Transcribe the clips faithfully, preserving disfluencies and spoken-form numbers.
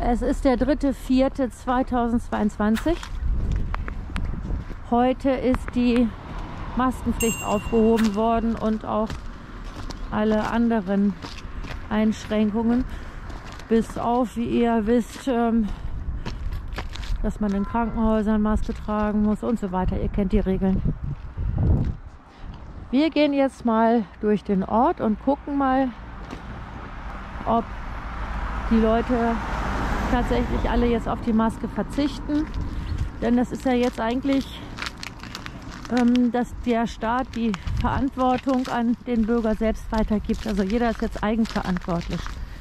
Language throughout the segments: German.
Es ist der dritte vierte zweitausendzweiundzwanzig. Heute ist die Maskenpflicht aufgehoben worden und auch alle anderen Einschränkungen. Bis auf, wie ihr wisst, dass man in Krankenhäusern Maske tragen muss und so weiter. Ihr kennt die Regeln. Wir gehen jetzt mal durch den Ort und gucken mal, ob die Leute tatsächlich alle jetzt auf die Maske verzichten. Denn das ist ja jetzt eigentlich, ähm, dass der Staat die Verantwortung an den Bürger selbst weitergibt. Also jeder ist jetzt eigenverantwortlich.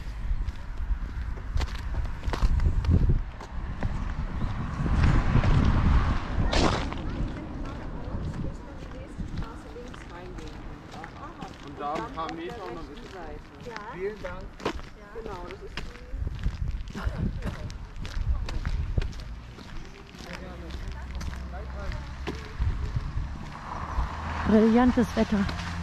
Und da ein paar Meter und dann ist es. Ja. Vielen Dank. Ja. Genau, das ist brillantes Wetter.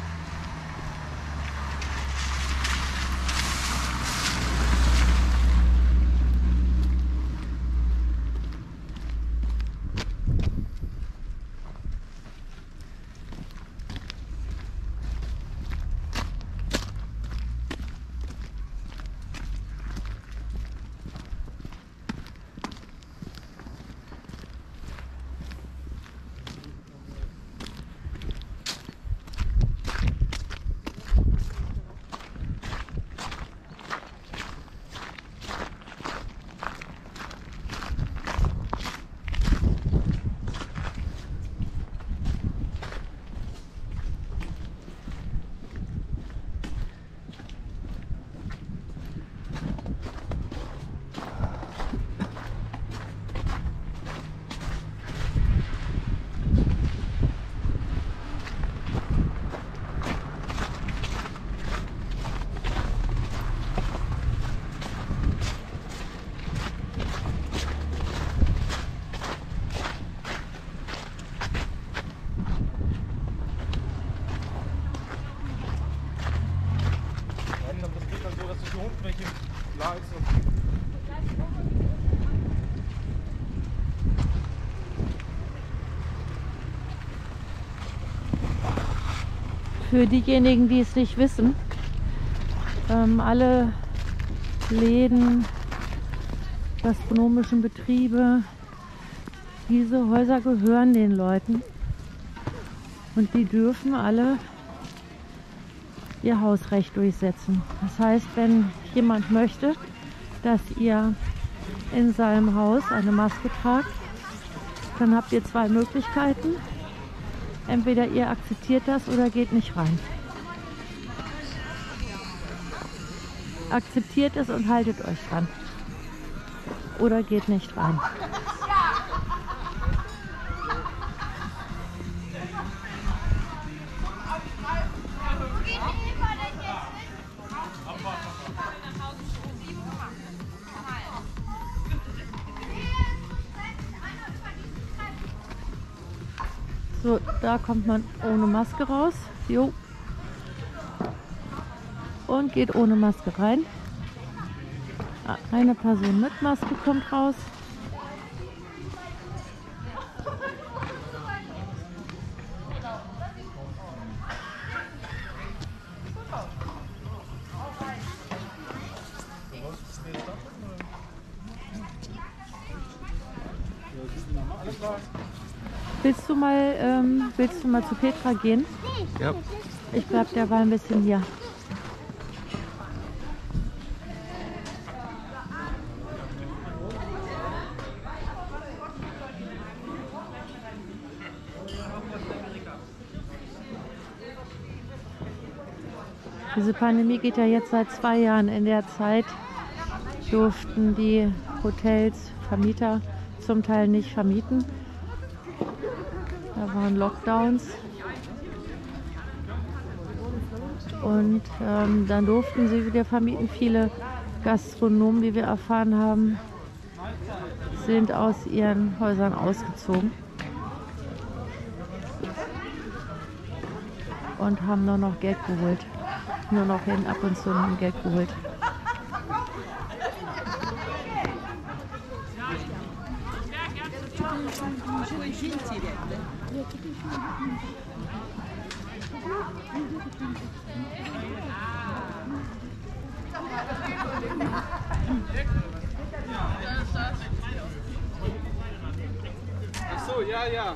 Für diejenigen, die es nicht wissen, ähm, alle Läden, gastronomischen Betriebe, diese Häuser gehören den Leuten und die dürfen alle ihr Hausrecht durchsetzen. Das heißt, wenn jemand möchte, dass ihr in seinem Haus eine Maske tragt, dann habt ihr zwei Möglichkeiten. Entweder ihr akzeptiert das oder geht nicht rein. Akzeptiert es und haltet euch dran. Oder geht nicht rein. So, da kommt man ohne Maske raus. Jo. Und geht ohne Maske rein. Eine Person mit Maske kommt raus. Willst du mal, ähm, willst du mal zu Petra gehen? Ja. Ich bleib derweil ein bisschen hier. Diese Pandemie geht ja jetzt seit zwei Jahren. In der Zeit durften die Hotels, Vermieter zum Teil nicht vermieten. Da waren Lockdowns. Und ähm, dann durften sie wieder vermieten. Viele Gastronomen, wie wir erfahren haben, sind aus ihren Häusern ausgezogen und haben nur noch Geld geholt. Nur noch hin ab und zu Geld geholt. Ach so, ja, ja.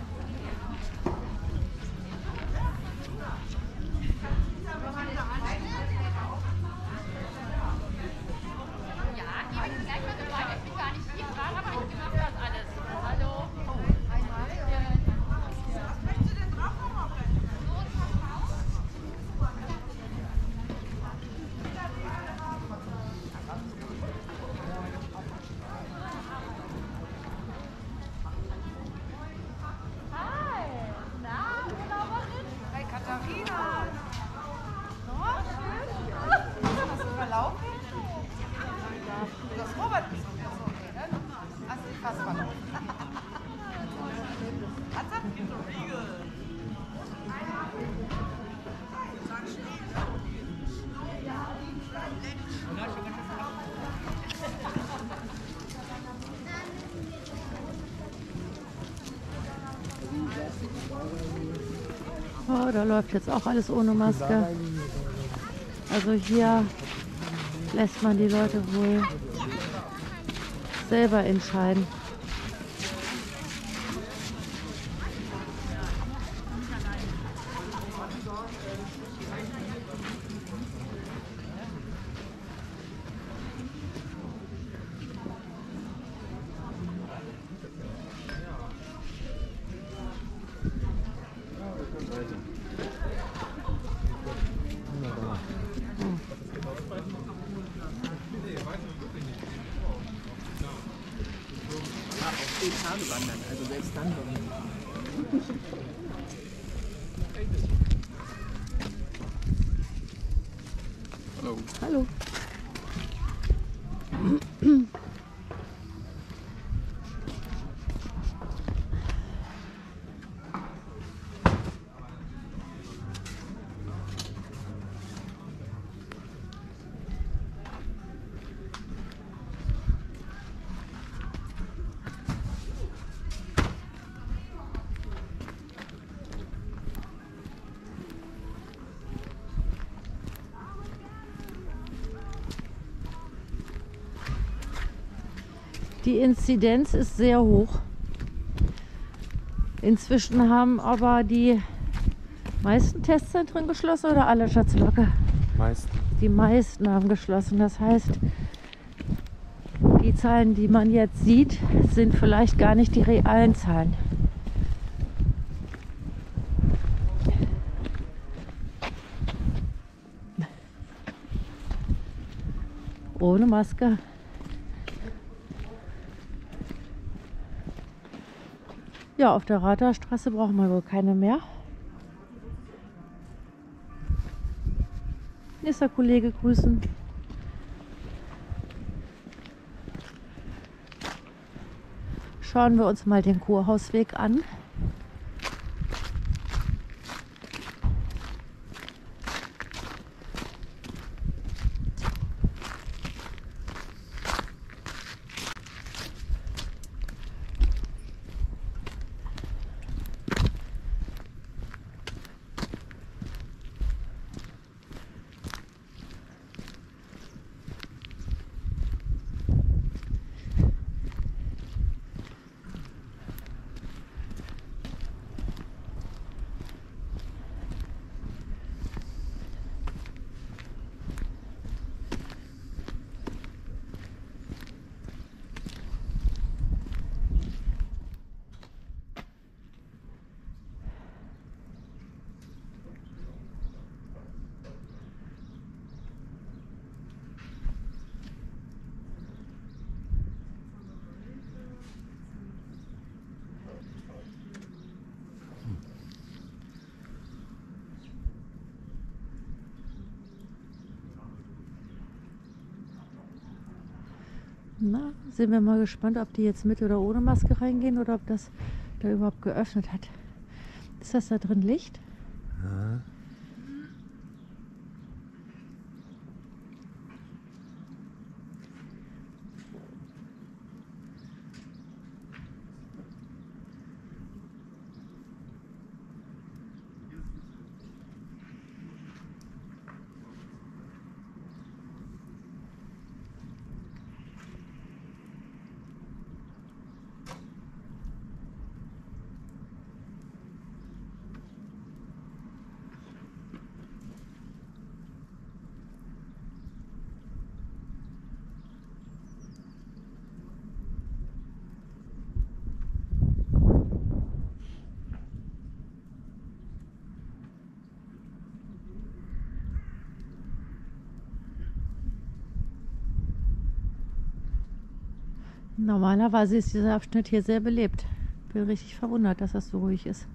Oh, da läuft jetzt auch alles ohne Maske. Also hier lässt man die Leute wohl selber entscheiden. Zehn Tage wandern, also selbst dann noch nicht. Hallo. Hallo. Die Inzidenz ist sehr hoch. Inzwischen haben aber die meisten Testzentren geschlossen oder alle, Schatzlocke? Meisten. Die meisten haben geschlossen. Das heißt, die Zahlen, die man jetzt sieht, sind vielleicht gar nicht die realen Zahlen. Ohne Maske. Ja, auf der Rathausstraße brauchen wir wohl keine mehr. Nächster Kollege grüßen. Schauen wir uns mal den Kurhausweg an. Na, sind wir mal gespannt, ob die jetzt mit oder ohne Maske reingehen oder ob das da überhaupt geöffnet hat. Ist das da drin Licht? Ja. Normalerweise ist dieser Abschnitt hier sehr belebt. Bin richtig verwundert, dass das so ruhig ist.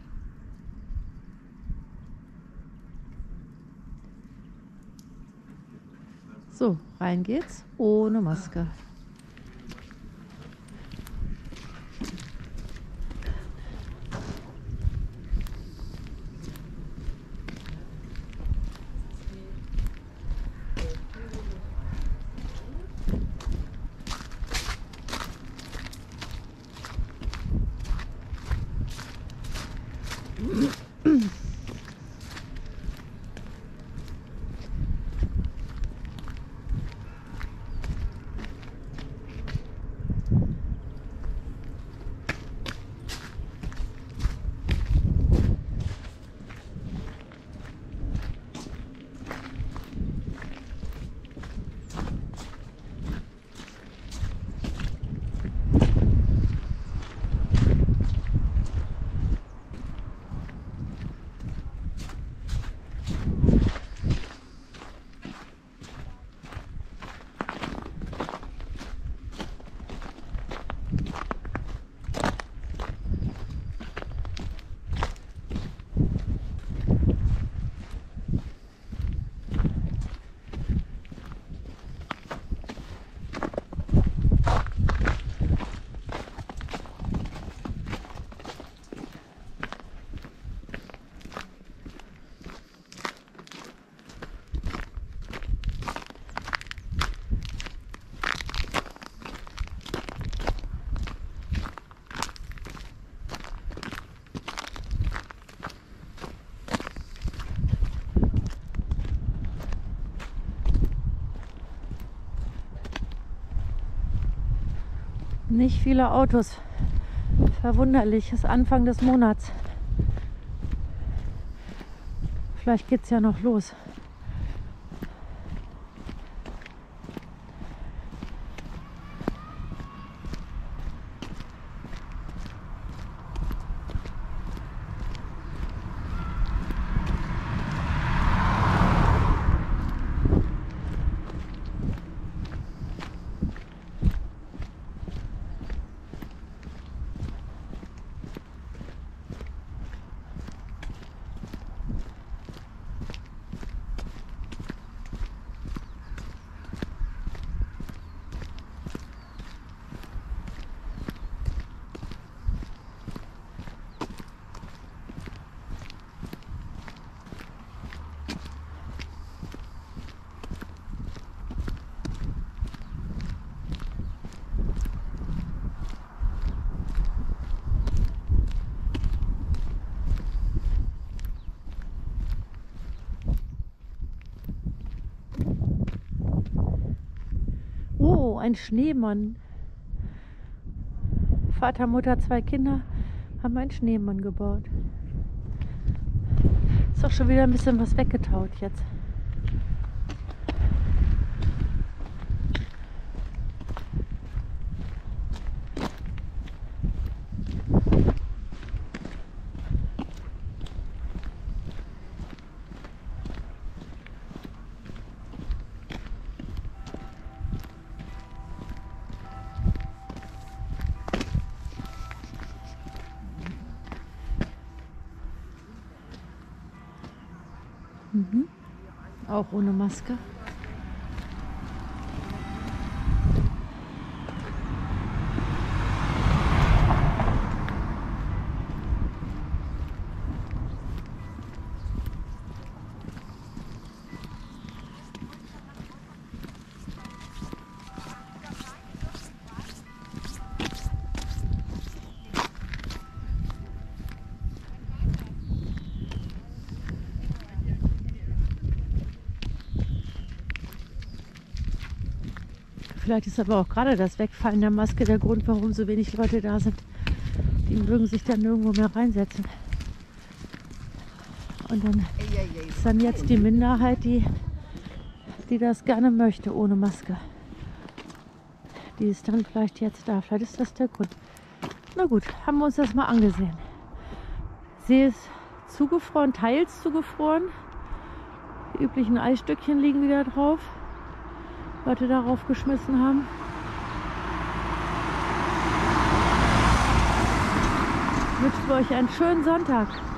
So, rein geht's ohne Maske. Nicht viele Autos. Verwunderlich, ist Anfang des Monats. Vielleicht geht es ja noch los. Oh, ein Schneemann. Vater, Mutter, zwei Kinder haben einen Schneemann gebaut. Ist doch schon wieder ein bisschen was weggetaut jetzt. Mhm. Auch ohne Maske. Vielleicht ist aber auch gerade das Wegfallen der Maske der Grund, warum so wenig Leute da sind. Die mögen sich dann nirgendwo mehr reinsetzen. Und dann ist dann jetzt die Minderheit, die, die das gerne möchte, ohne Maske. Die ist dann vielleicht jetzt da. Vielleicht ist das der Grund. Na gut, haben wir uns das mal angesehen. See ist zugefroren, teils zugefroren. Die üblichen Eisstückchen liegen wieder drauf. Leute darauf geschmissen haben. wünschen wir euch einen schönen Sonntag.